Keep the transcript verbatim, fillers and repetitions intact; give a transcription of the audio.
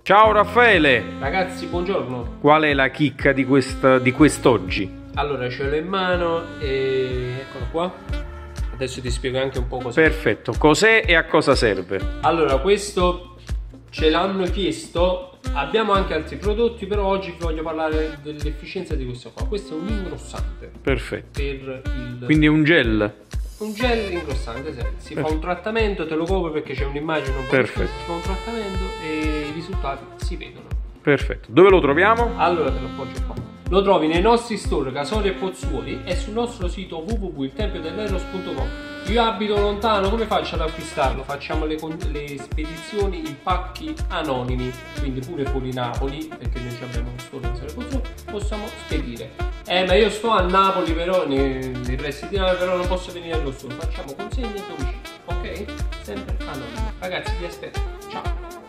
Ciao Raffaele! Ragazzi, buongiorno. Qual è la chicca di, questa, di quest'oggi? Allora, ce l'ho in mano e eccolo qua. Adesso ti spiego anche un po' cos'è. Perfetto, cos'è e a cosa serve? Allora, questo ce l'hanno chiesto. Abbiamo anche altri prodotti, però oggi vi voglio parlare dell'efficienza di questo qua. Questo è un ingrossante. Perfetto. Per il... Quindi è un gel? Un gel ingrossante, sì. Si Perfetto. fa un trattamento, te lo copro perché c'è un'immagine un po'. Perfetto. Si fa un trattamento e i risultati si vedono. Perfetto. Dove lo troviamo? Allora te lo appoggio qua. Lo trovi nei nostri store Casoli e Pozzuoli e sul nostro sito w w w punto il tempio dell'eros punto com. Io abito lontano, come faccio ad acquistarlo? Facciamo le, le spedizioni in pacchi anonimi, quindi pure fuori Napoli, perché noi abbiamo un store Casoli e Pozzuoli, possiamo spedire. Eh, ma io sto a Napoli, però nei, nei pressi di Napoli, però non posso venire allo store. Facciamo consegne a domicilio, ok? Sempre anonimo. Ragazzi, vi aspetto. Ciao.